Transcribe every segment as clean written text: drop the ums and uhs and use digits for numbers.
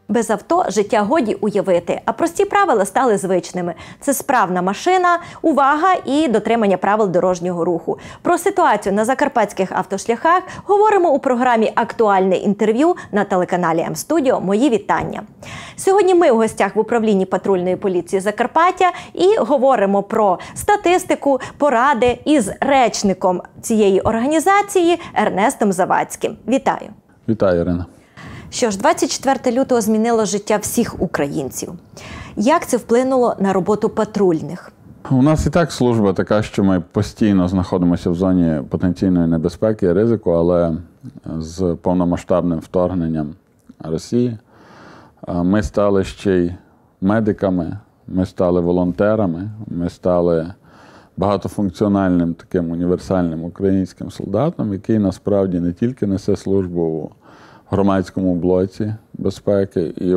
Без авто життя годі уявити, а прості правила стали звичними. Це справна машина, увага і дотримання правил дорожнього руху. Про ситуацію на закарпатських автошляхах говоримо у програмі «Актуальне інтерв'ю» на телеканалі М-студіо. Мої вітання. Сьогодні ми у гостях в управлінні патрульної поліції Закарпаття і говоримо про статистику, поради із речником цієї організації Ернестом Завадським. Вітаю. Вітаю, Ірина. Що ж, 24 лютого змінило життя всіх українців. Як це вплинуло на роботу патрульних? У нас і так служба така, що ми постійно знаходимося в зоні потенційної небезпеки і ризику, але з повномасштабним вторгненням Росії ми стали ще й медиками, ми стали волонтерами, ми стали багатофункціональним таким універсальним українським солдатом, який насправді не тільки несе службу у громадському блоці безпеки і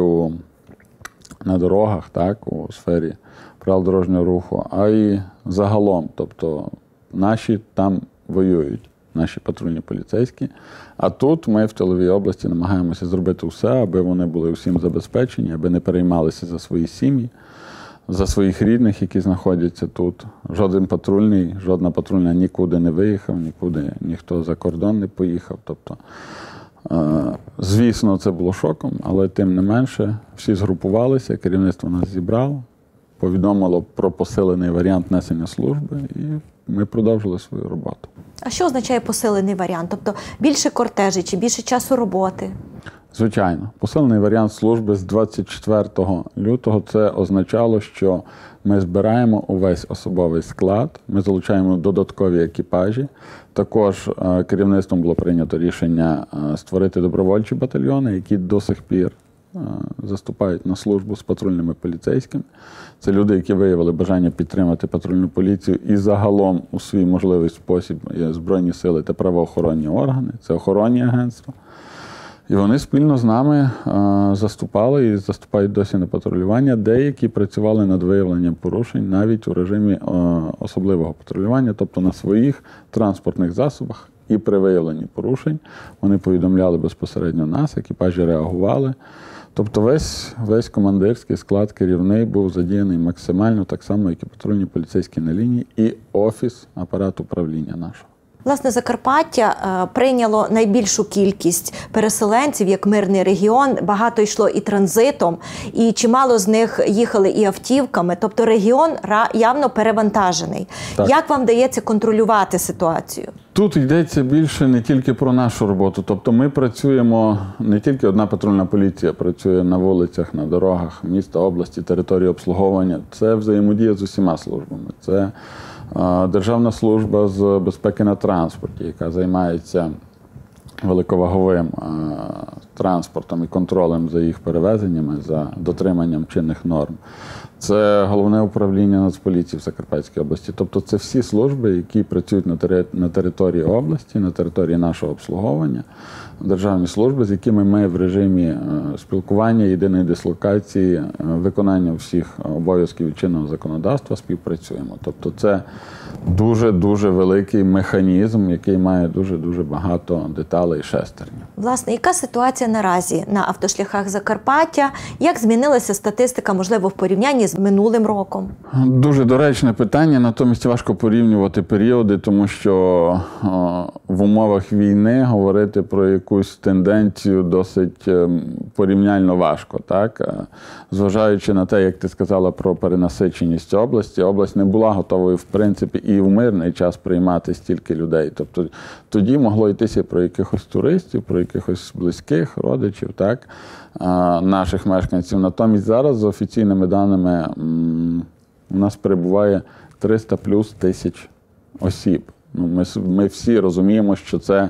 на дорогах, так, у сфері правил дорожнього руху, а й загалом. Тобто наші там воюють, наші патрульні поліцейські. А тут ми в тиловій області намагаємося зробити все, аби вони були усім забезпечені, аби не переймалися за свої сім'ї, за своїх рідних, які знаходяться тут. Жоден патрульний, жодна патрульна нікуди не виїхав, нікуди ніхто за кордон не поїхав. Тобто, звісно, це було шоком, але тим не менше всі згрупувалися, керівництво нас зібрало, повідомило про посилений варіант несення служби і ми продовжили свою роботу. А що означає посилений варіант? Тобто більше кортежі чи більше часу роботи? Звичайно. Посилений варіант служби з 24 лютого це означало, що ми збираємо увесь особовий склад, ми залучаємо додаткові екіпажі. Також керівництвом було прийнято рішення створити добровольчі батальйони, які до сих пір заступають на службу з патрульними поліцейськими. Це люди, які виявили бажання підтримати патрульну поліцію і загалом у свій можливий спосіб Збройні сили та правоохоронні органи, це охоронні агентства. І вони спільно з нами заступали і заступають досі на патрулювання. Деякі працювали над виявленням порушень навіть у режимі особливого патрулювання, тобто на своїх транспортних засобах. І при виявленні порушень вони повідомляли безпосередньо нас, екіпажі реагували. Тобто весь командирський склад керівний був задіяний максимально, так само, як і патрульні поліцейські на лінії, і офіс, апарат управління нашого. Власне, Закарпаття прийняло найбільшу кількість переселенців, як мирний регіон. Багато йшло і транзитом, і чимало з них їхали і автівками. Тобто регіон явно перевантажений. Так. Як вам вдається контролювати ситуацію? Тут йдеться більше не тільки про нашу роботу. Тобто ми працюємо, не тільки одна патрульна поліція працює на вулицях, на дорогах міста, області, території обслуговування. Це взаємодія з усіма службами. Це Державна служба з безпеки на транспорті, яка займається великоваговим транспортом і контролем за їх перевезеннями, за дотриманням чинних норм. Це Головне управління Нацполіції в Закарпатській області. Тобто це всі служби, які працюють на території області, на території нашого обслуговування, державні служби, з якими ми в режимі спілкування, єдиної дислокації, виконання всіх обов'язків чинного законодавства співпрацюємо. Тобто це дуже-дуже великий механізм, який має дуже-дуже багато деталей і шестернів. Власне, яка ситуація наразі на автошляхах Закарпаття? Як змінилася статистика, можливо, в порівнянні з минулим роком? Дуже доречне питання, натомість важко порівнювати періоди, тому що в умовах війни говорити про якусь тенденцію досить порівняльно важко, так? Зважаючи на те, як ти сказала про перенасиченість області, область не була готовою, в принципі, і в мирний час приймати стільки людей. Тобто тоді могло йтися про якихось туристів, про якихось близьких родичів, так, наших мешканців. Натомість зараз, за офіційними даними, у нас перебуває 300 плюс тисяч осіб. Ми всі розуміємо, що це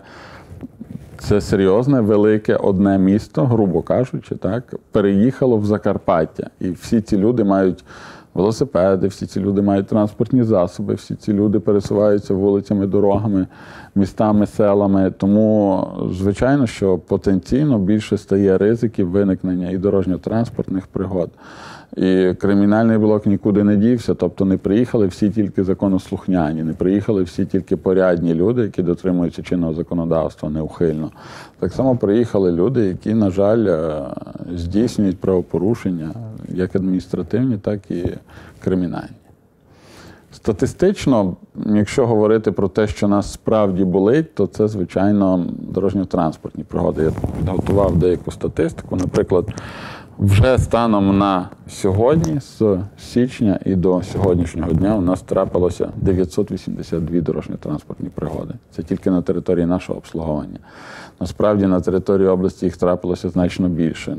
серйозне, велике одне місто, грубо кажучи, так, переїхало в Закарпаття. І всі ці люди мають велосипеди, всі ці люди мають транспортні засоби, всі ці люди пересуваються вулицями, дорогами, містами, селами. Тому, звичайно, що потенційно більше стає ризиків виникнення і дорожньо-транспортних пригод, І кримінальний блок нікуди не дівся, тобто не приїхали всі тільки законослухняні, не приїхали всі тільки порядні люди, які дотримуються чинного законодавства неухильно. Так само приїхали люди, які, на жаль, здійснюють правопорушення, як адміністративні, так і кримінальні. Статистично, якщо говорити про те, що нас справді болить, то це, звичайно, дорожньо-транспортні пригоди. Я підготував деяку статистику. Наприклад, вже станом на сьогодні, з січня і до сьогоднішнього дня, у нас трапилося 982 дорожньо-транспортні пригоди. Це тільки на території нашого обслуговування. Насправді, на території області їх трапилося значно більше.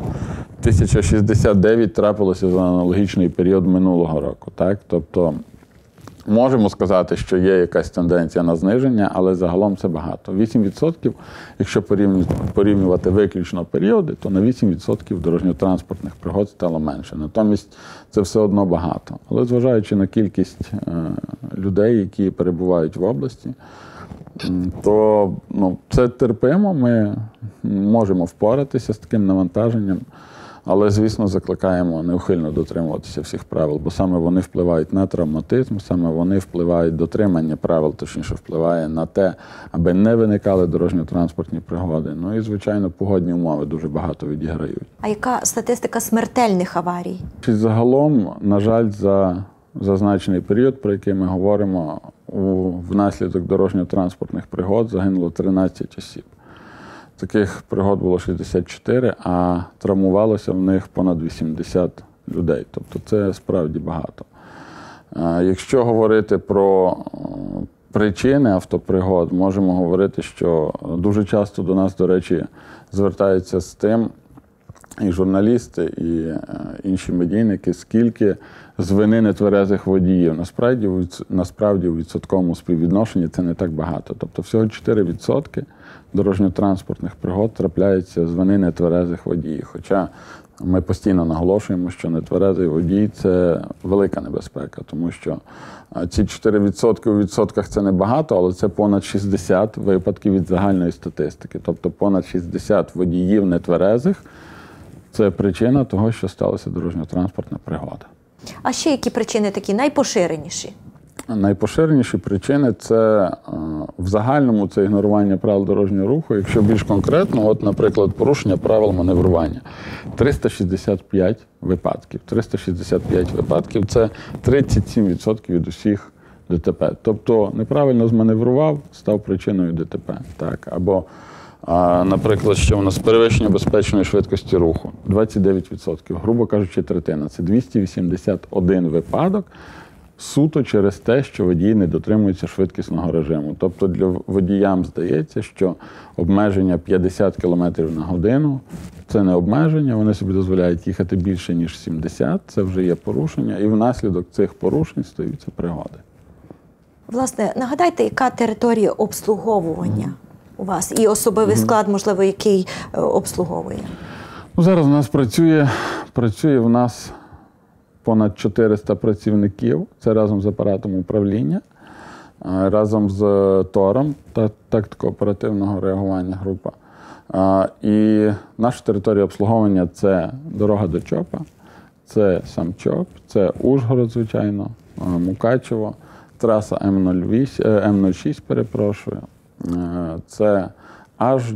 1069 трапилося за аналогічний період минулого року. Так? Тобто, можемо сказати, що є якась тенденція на зниження, але загалом це багато. 8%, якщо порівнювати виключно періоди, то на 8% дорожньо-транспортних пригод стало менше. Натомість це все одно багато. Але зважаючи на кількість людей, які перебувають в області, то це терпимо, ми можемо впоратися з таким навантаженням. Але, звісно, закликаємо неухильно дотримуватися всіх правил, бо саме вони впливають на травматизм, саме вони впливають, дотримання правил, точніше, впливає на те, аби не виникали дорожньо-транспортні пригоди. І, звичайно, погодні умови дуже багато відіграють. А яка статистика смертельних аварій? Загалом, на жаль, за зазначений період, про який ми говоримо, внаслідок дорожньо-транспортних пригод загинуло 13 осіб. Таких пригод було 64, а травмувалося в них понад 80 людей. Тобто це справді багато. Якщо говорити про причини автопригод, можемо говорити, що дуже часто до нас, до речі, звертаються з тим і журналісти, і інші медійники, скільки з вини нетверезих водіїв. Насправді у відсотковому співвідношенні це не так багато. Тобто всього 4% дорожньо-транспортних пригод трапляється з вини нетверезих водіїв. Хоча ми постійно наголошуємо, що нетверезий водій – це велика небезпека, тому що ці 4% у відсотках – це небагато, але це понад 60 випадків від загальної статистики. Тобто понад 60 водіїв нетверезих – це причина того, що сталася дорожньо-транспортна пригода. А ще які причини такі найпоширеніші? Найпоширеніші причини – це в загальному це ігнорування правил дорожнього руху. Якщо більш конкретно, наприклад, порушення правил маневрування. 365 випадків. 365 випадків – це 37% від усіх ДТП. Тобто неправильно зманеврував, став причиною ДТП. Так. Або, наприклад, що у нас перевищення безпечної швидкості руху. 29%. Грубо кажучи, третина. Це 281 випадок. Суто через те, що водій не дотримується швидкісного режиму. Тобто для водіям здається, що обмеження 50 км на годину – це не обмеження, вони собі дозволяють їхати більше, ніж 70, це вже є порушення, і внаслідок цих порушень стаються пригоди. Власне, нагадайте, яка територія обслуговування у вас і особовий склад, можливо, який обслуговує? Зараз у нас працює в нас понад 400 працівників, це разом з апаратом управління, разом з ТОРом, тактико-оперативного реагування група. І наша територія обслуговування – це дорога до ЧОПа, це сам ЧОП, це Ужгород, звичайно, Мукачево, траса М06, перепрошую, це аж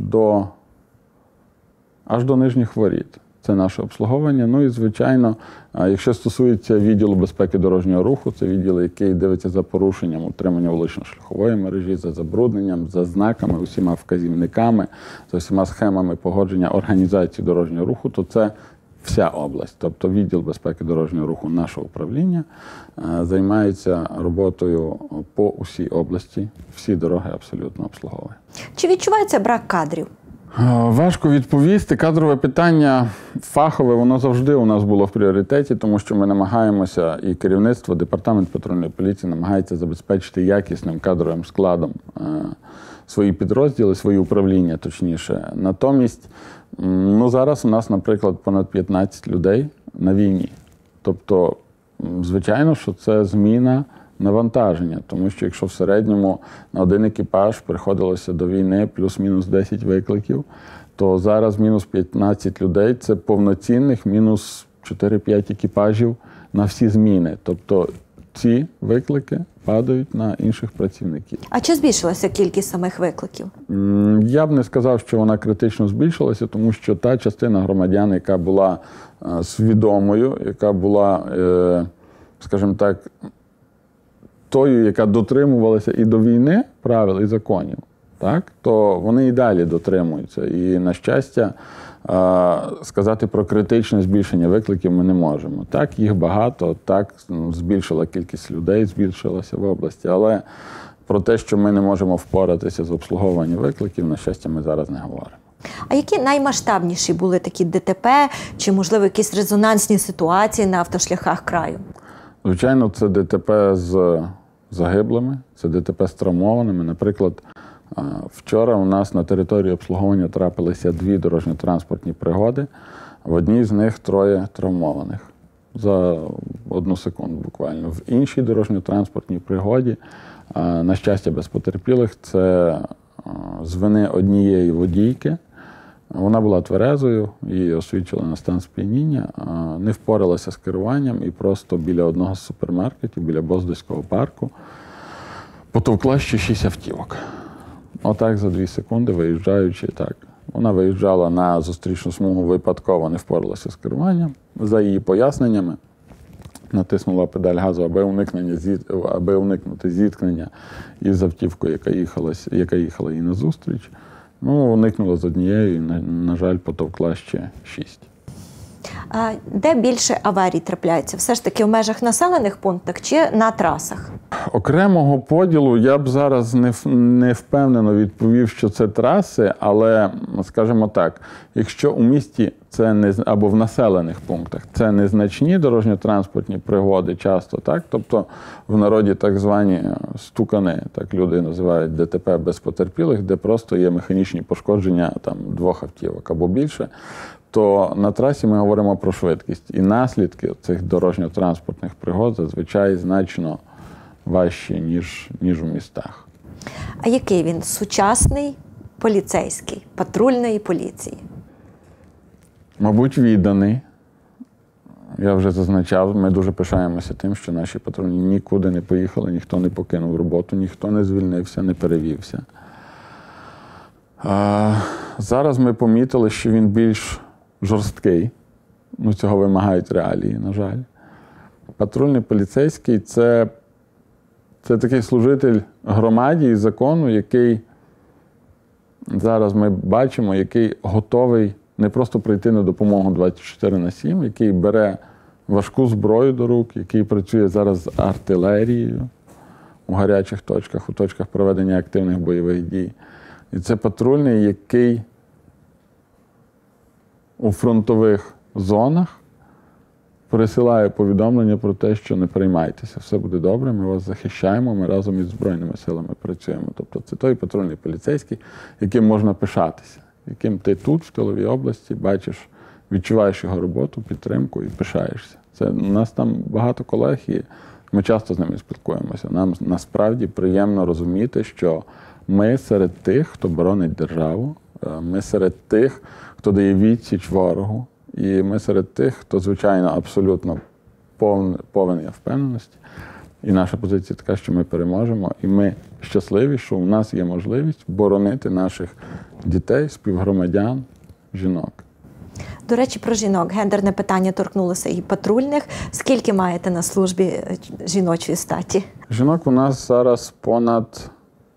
до Нижніх Воріт. Це наше обслуговування. І, звичайно, якщо стосується відділу безпеки дорожнього руху, це відділ, який дивиться за порушенням утримання вулично-шляхової мережі, за забрудненням, за знаками, усіма вказівниками, за всіма схемами погодження організації дорожнього руху, то це вся область. Тобто відділ безпеки дорожнього руху нашого управління займається роботою по усій області, всі дороги абсолютно обслуговує. Чи відчувається брак кадрів? Важко відповісти. Кадрове питання фахове, воно завжди у нас було в пріоритеті, тому що ми намагаємося, і керівництво, департамент патрульної поліції намагається забезпечити якісним кадровим складом свої підрозділи, свої управління, точніше. Натомість, зараз у нас, наприклад, понад 15 людей на війні. Тобто, звичайно, що це зміна навантаження, тому що якщо в середньому на один екіпаж приходилося до війни плюс-мінус 10 викликів, то зараз мінус 15 людей – це повноцінних мінус 4-5 екіпажів на всі зміни. Тобто ці виклики падають на інших працівників. А чи збільшилася кількість самих викликів? Я б не сказав, що вона критично збільшилася, тому що та частина громадян, яка була свідомою, яка була, скажімо так, тою, яка дотримувалася і до війни правил і законів, так, то вони і далі дотримуються. І, на щастя, сказати про критичне збільшення викликів ми не можемо. Так, їх багато, так, збільшила кількість людей, збільшилася в області, але про те, що ми не можемо впоратися з обслуговуванням викликів, на щастя, ми зараз не говоримо. А які наймасштабніші були такі ДТП, чи, можливо, якісь резонансні ситуації на автошляхах краю? Звичайно, це ДТП з загиблими, це ДТП з травмованими. Наприклад, вчора у нас на території обслуговування трапилися 2 дорожньо-транспортні пригоди. В одній з них 3 травмованих. За 1 секунду буквально. В іншій дорожньо-транспортній пригоді, на щастя, без потерпілих, це з вини однієї водійки. Вона була тверезою, її освідчили на стан сп'яніння, не впоралася з керуванням і просто біля одного з супермаркетів, біля Боздоського парку, потовкла ще 6 автівок. Отак за 2 секунди, виїжджаючи, так. Вона виїжджала на зустрічну смугу, випадково не впоралася з керуванням. За її поясненнями, натиснула педаль газу, аби уникнути зіткнення із автівкою, яка їхала їй назустріч. Ну, уникнула з однією і, на жаль, потовкла ще 6. А де більше аварій трапляється? Все ж таки в межах населених пунктів чи на трасах? Окремого поділу я б зараз не впевнено відповів, що це траси, але, скажімо так, якщо у місті це або в населених пунктах це незначні дорожньо-транспортні пригоди часто, так, тобто в народі так звані стукани, так люди називають ДТП без потерпілих, де просто є механічні пошкодження там 2 автівок або більше, то на трасі ми говоримо про швидкість. І наслідки цих дорожньо-транспортних пригод зазвичай значно важчі, ніж у містах. А який він? Сучасний поліцейський, патрульної поліції? Мабуть, відданий. Я вже зазначав, ми дуже пишаємося тим, що наші патрульні нікуди не поїхали, ніхто не покинув роботу, ніхто не звільнився, не перевівся. Зараз ми помітили, що він більш жорсткий. Ну, цього вимагають реалії, на жаль. Патрульний поліцейський – це такий служитель громаді і закону, який зараз ми бачимо, який готовий не просто прийти на допомогу 24/7, який бере важку зброю до рук, який працює зараз з артилерією у гарячих точках, у точках проведення активних бойових дій. І це патрульний, який у фронтових зонах пересилає повідомлення про те, що не переймайтеся, все буде добре, ми вас захищаємо, ми разом із Збройними силами працюємо. Тобто це той патрульний поліцейський, яким можна пишатися, яким ти тут, в тиловій області, бачиш, відчуваєш його роботу, підтримку і пишаєшся. У нас там багато колег, і ми часто з ними спілкуємося. Нам насправді приємно розуміти, що ми серед тих, хто боронить державу, ми серед тих, хто дає відсіч ворогу, і ми серед тих, хто, звичайно, абсолютно повен я впевненості. І наша позиція така, що ми переможемо, і ми щасливі, що у нас є можливість боронити наших дітей, співгромадян, жінок. До речі, про жінок. Гендерне питання торкнулося і патрульних. Скільки маєте на службі жіночої статі? Жінок у нас зараз понад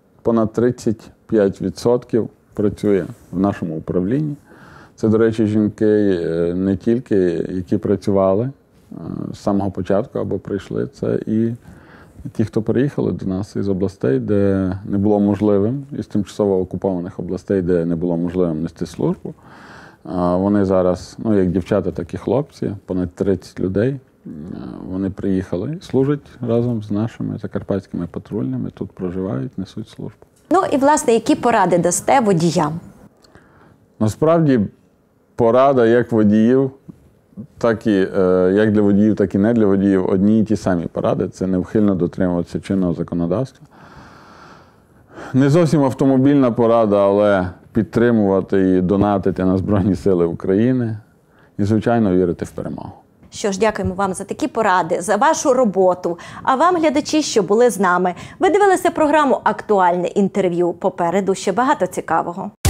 35% працює в нашому управлінні. Це, до речі, жінки не тільки, які працювали з самого початку або прийшли, це і ті, хто переїхали до нас із областей, де не було можливим, із тимчасово окупованих областей, де не було можливим нести службу. Вони зараз, ну, як дівчата, так і хлопці, понад 30 людей, вони приїхали і служать разом з нашими закарпатськими патрульними, тут проживають, несуть службу. Ну і, власне, які поради дасте водіям? Насправді, порада як водіїв, так і як для водіїв, так і не для водіїв, одні і ті самі поради. Це невхильно дотримуватися чинного законодавства. Не зовсім автомобільна порада, але підтримувати і донатити на Збройні Сили України. І, звичайно, вірити в перемогу. Що ж, дякуємо вам за такі поради, за вашу роботу. А вам, глядачі, що були з нами. Ви дивилися програму «Актуальне інтерв'ю». Попереду ще багато цікавого.